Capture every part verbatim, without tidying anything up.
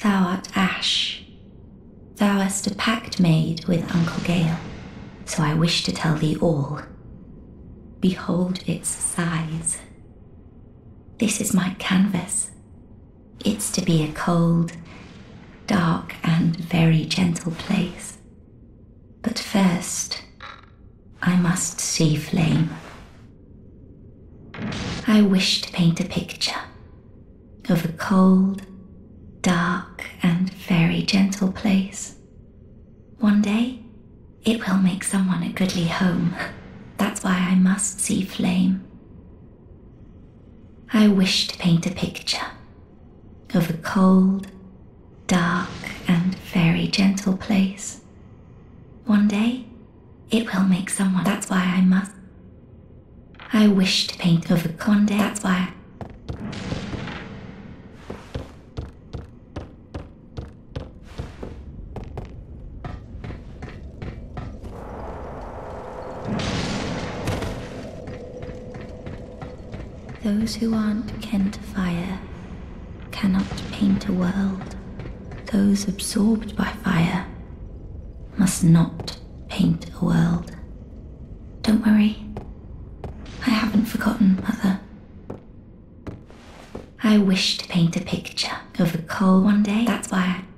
Thou art ash. Thou hast a pact made with Uncle Gale, so I wish to tell thee all. Behold its size. This is my canvas. It's to be a cold, dark, and very gentle place. But first, I must see flame. I wish to paint a picture of a cold, dark, and very gentle place. One day, it will make someone a goodly home. That's why I must see flame. I wish to paint a picture of a cold, dark, and very gentle place. One day, it will make someone. That's why I must. I wish to paint of a conde. That's why. Those who aren't kin to fire cannot paint a world. Those absorbed by fire must not paint a world. Don't worry, I haven't forgotten, Mother. I wish to paint a picture of a cold one day. That's why I...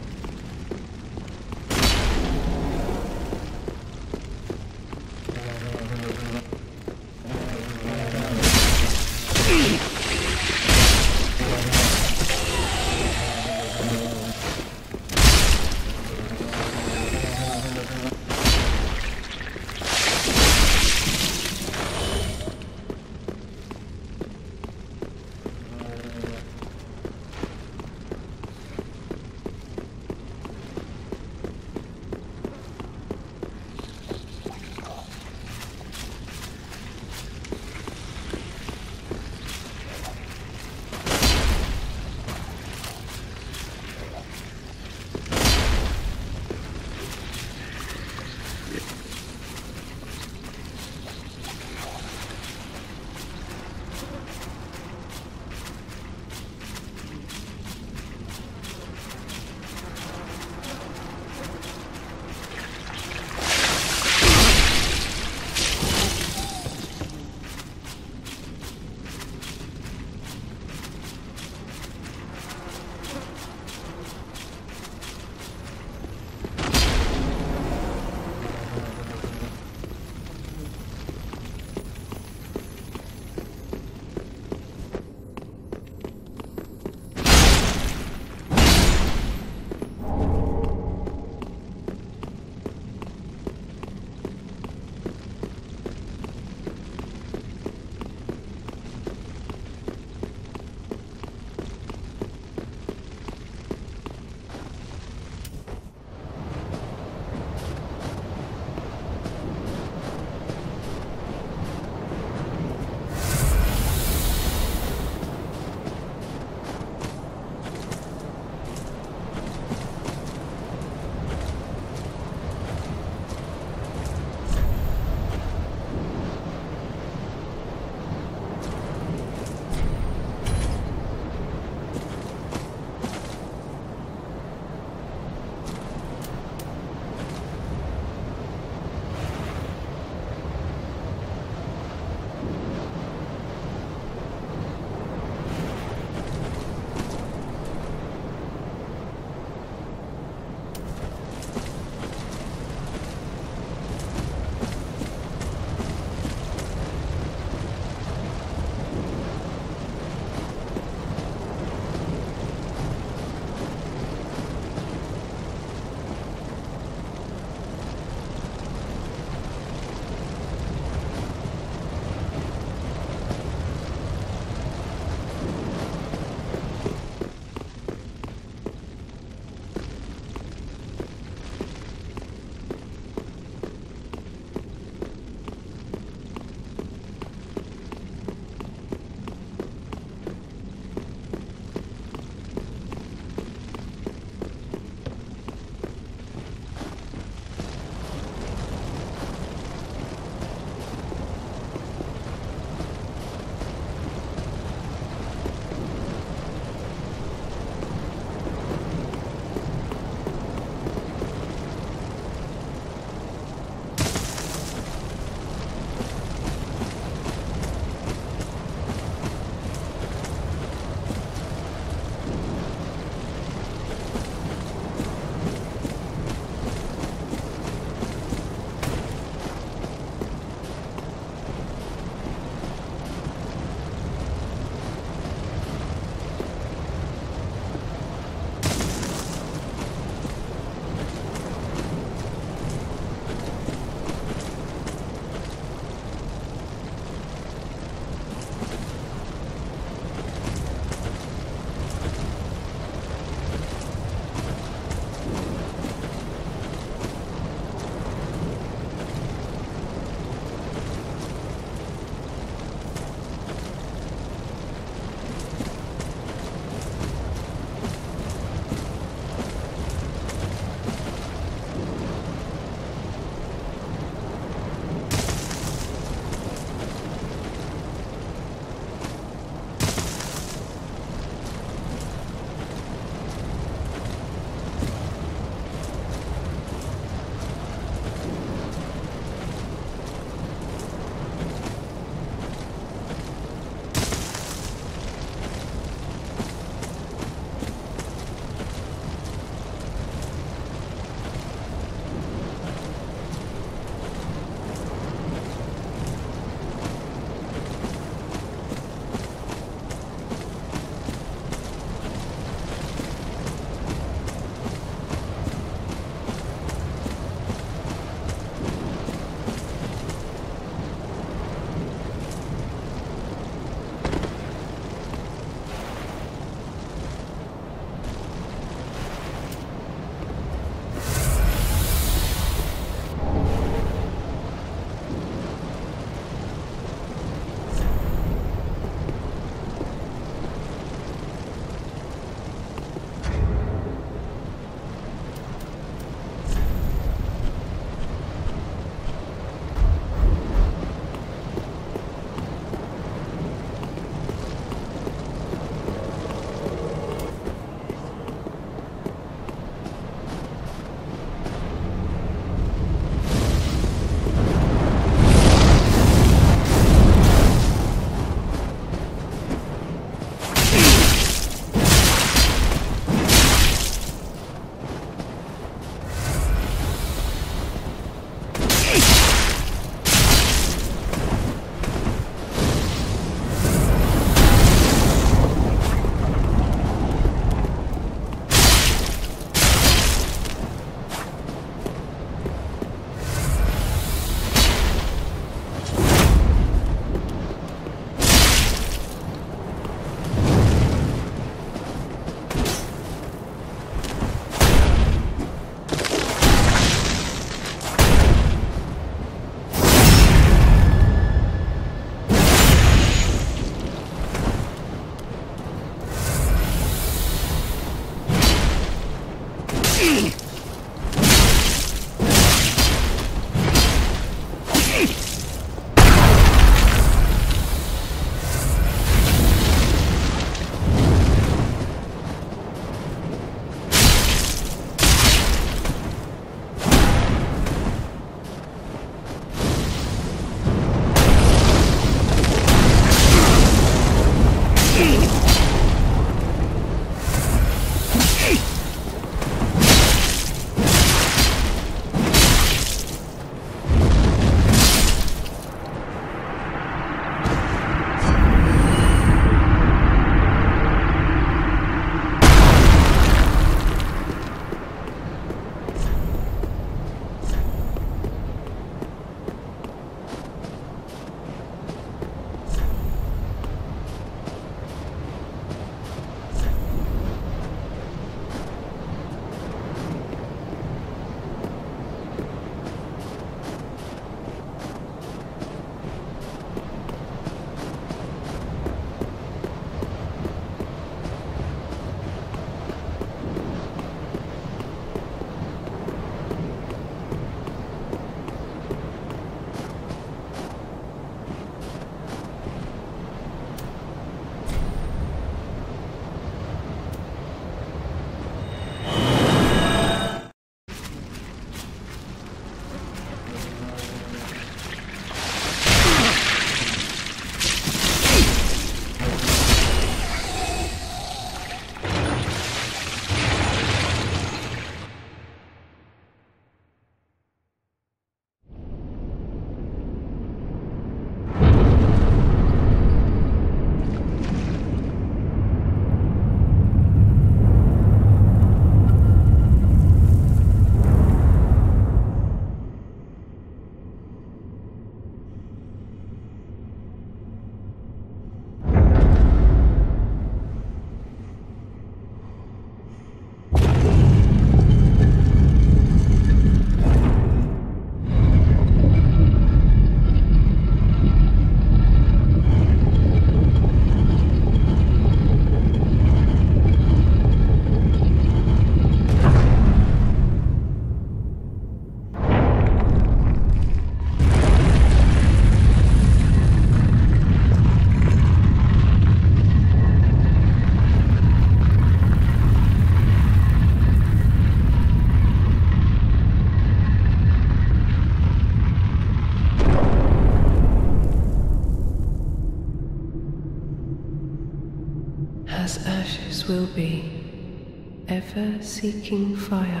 As ashes will be, ever seeking fire.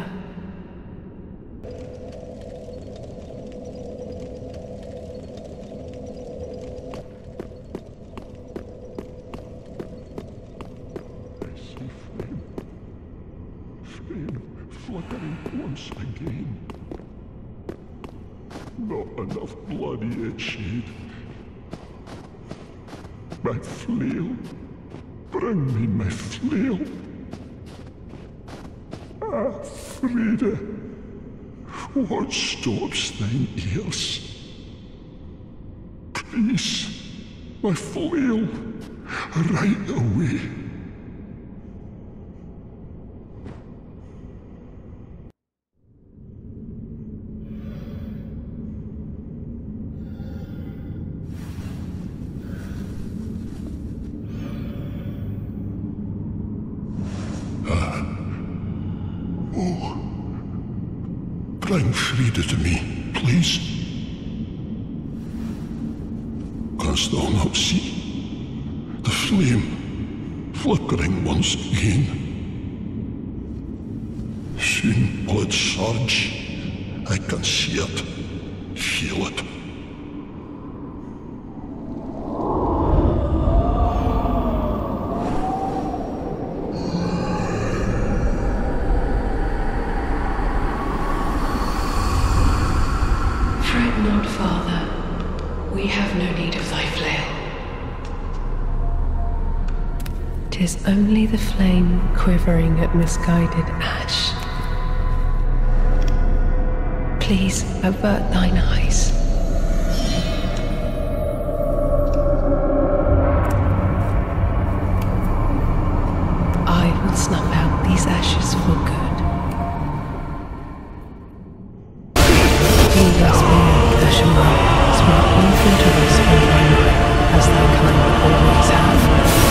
I see flame. Flame fluttering once again. Not enough blood yet shed. My flail. Bring me my flail. Ah, Frida. What stops thine ears? Please, my flail. Right away. Bring Frida to me, please. Canst thou not see the flame flickering once again? Soon will it surge. I can see it, feel it. Not, Father. We have no need of thy flail. 'Tis only the flame quivering at misguided ash. Please avert thine eyes. I will snuff out these ashes for good. As thy kind always have.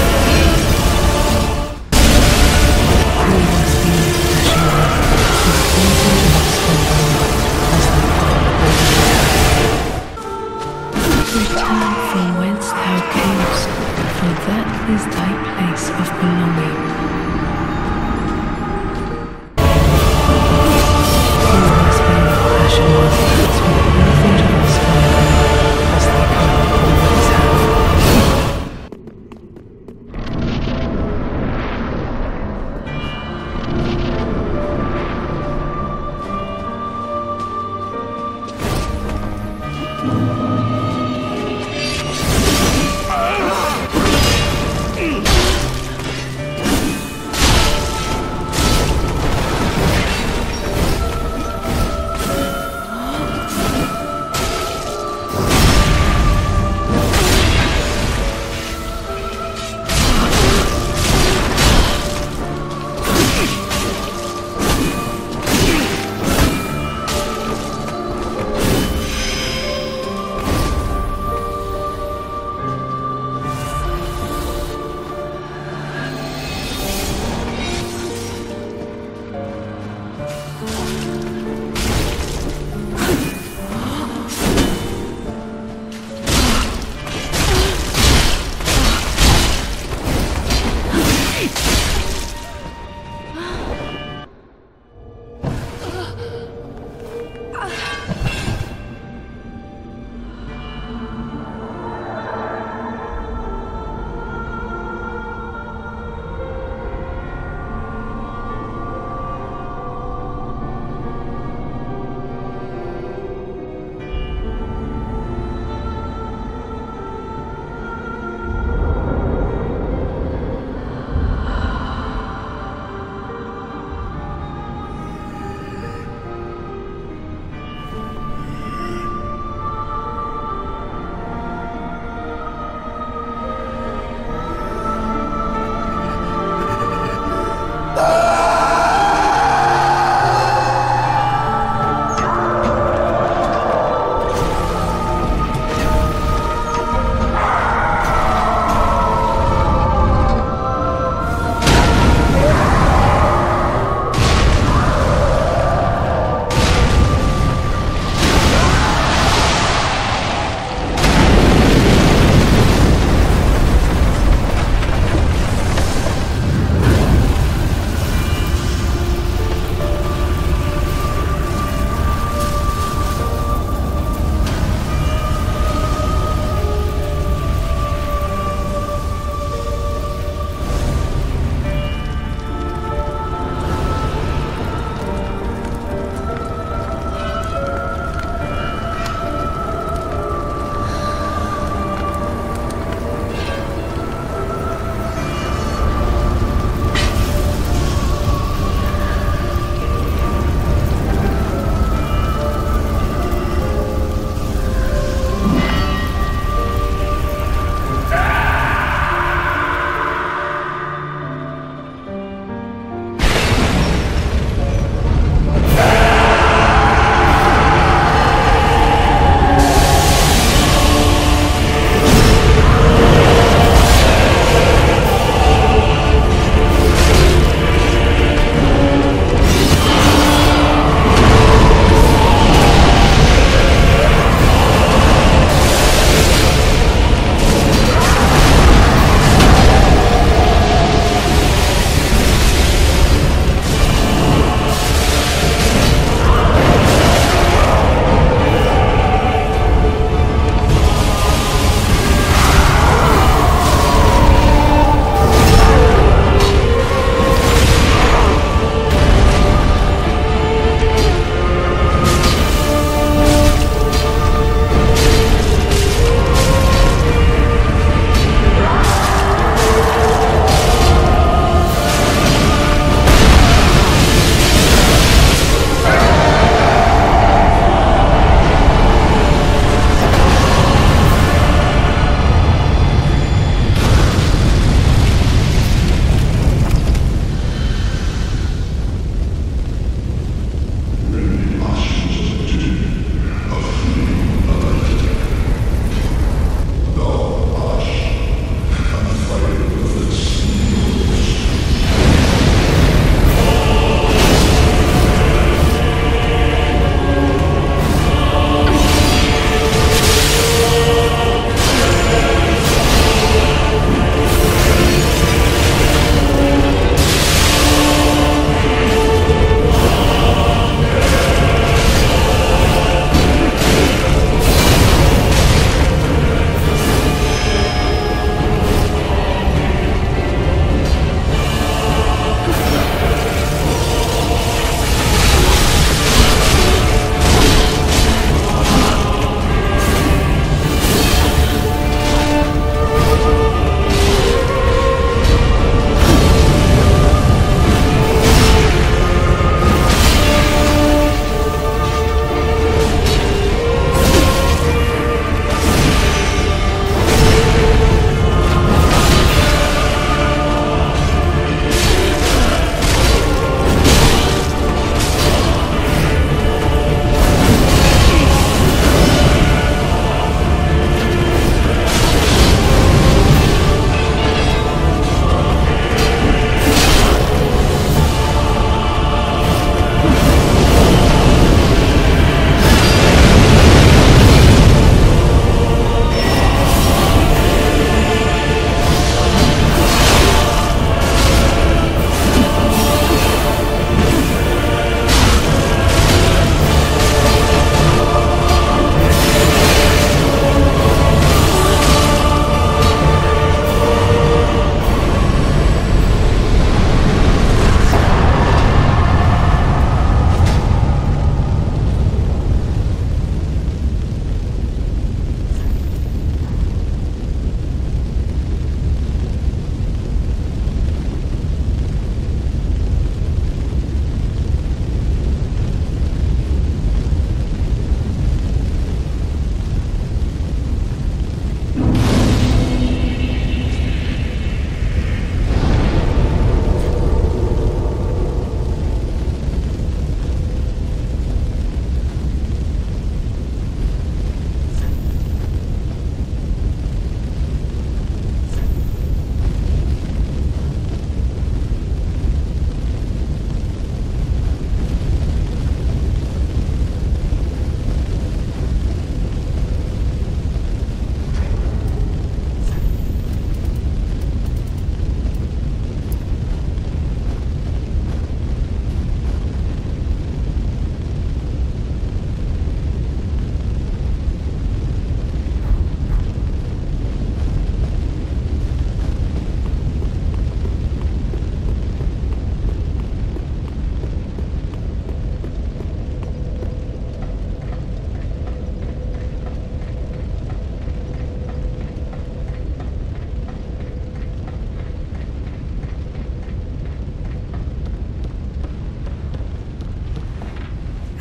We must be Ashura, whose innocent lost and born, as thy kind always have. Return from whence thou camest, for that is thy place of belonging.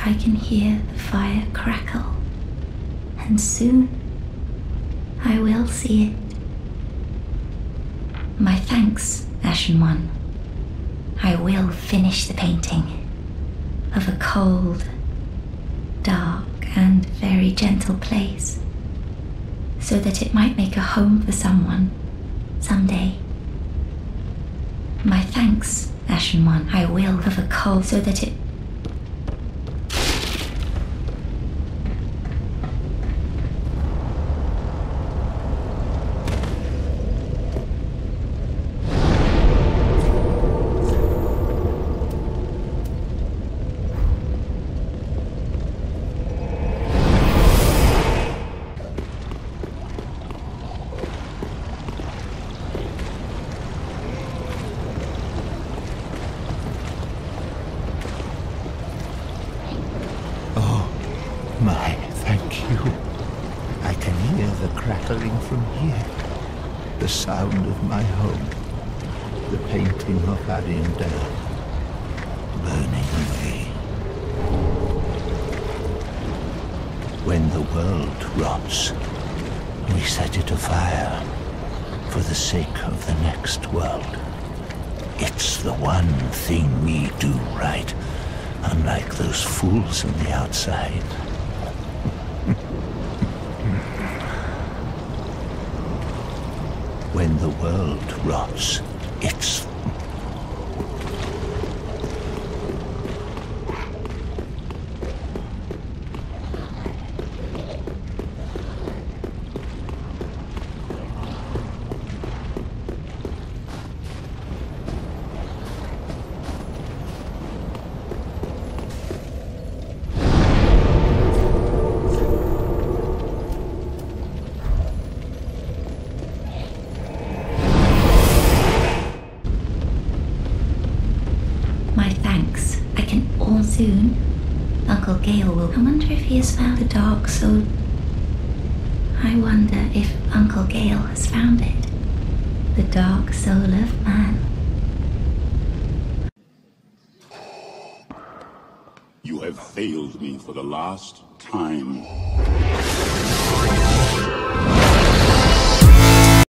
I can hear the fire crackle, and soon I will see it. My thanks, Ashen One. I will finish the painting of a cold, dark, and very gentle place, so that it might make a home for someone someday. My thanks, Ashen One. I will of a cold, so that it My, thank you. I can hear the crackling from here. The sound of my home. The painting of Arindel. Burning away. When the world rots, we set it afire for the sake of the next world. It's the one thing we do right, unlike those fools on the outside. When the world rots, it's... My thanks. I can all soon. Uncle Gale will. I wonder if he has found the dark soul. I wonder if Uncle Gale has found it. The dark soul of man. You have failed me for the last time.